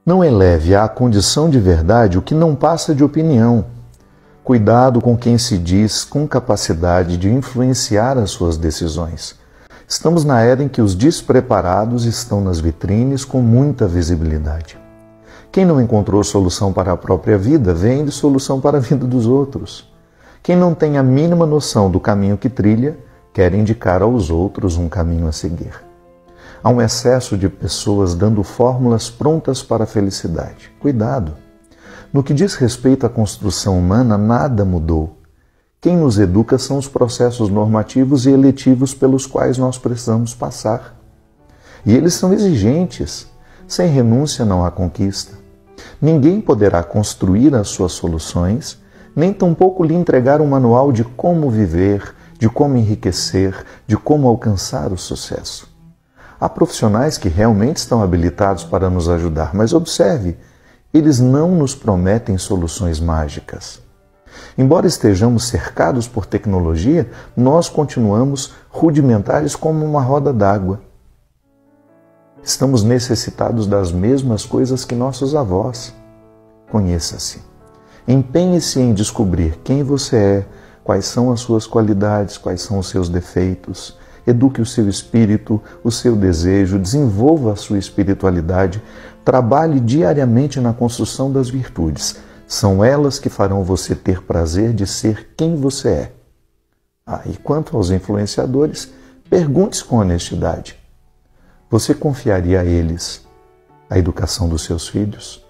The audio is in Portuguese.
Não eleve à condição de verdade o que não passa de opinião. Cuidado com quem se diz com capacidade de influenciar as suas decisões. Estamos na era em que os despreparados estão nas vitrines com muita visibilidade. Quem não encontrou solução para a própria vida, vende solução para a vida dos outros. Quem não tem a mínima noção do caminho que trilha, quer indicar aos outros um caminho a seguir. Há um excesso de pessoas dando fórmulas prontas para a felicidade. Cuidado! No que diz respeito à construção humana, nada mudou. Quem nos educa são os processos normativos e eletivos pelos quais nós precisamos passar. E eles são exigentes. Sem renúncia não há conquista. Ninguém poderá construir as suas soluções, nem tampouco lhe entregar um manual de como viver, de como enriquecer, de como alcançar o sucesso. Há profissionais que realmente estão habilitados para nos ajudar, mas observe, eles não nos prometem soluções mágicas. Embora estejamos cercados por tecnologia, nós continuamos rudimentares como uma roda d'água. Estamos necessitados das mesmas coisas que nossos avós. Conheça-se. Empenhe-se em descobrir quem você é, quais são as suas qualidades, quais são os seus defeitos. Eduque o seu espírito, o seu desejo, desenvolva a sua espiritualidade, trabalhe diariamente na construção das virtudes. São elas que farão você ter prazer de ser quem você é. E quanto aos influenciadores, pergunte-se com honestidade. Você confiaria a eles a educação dos seus filhos?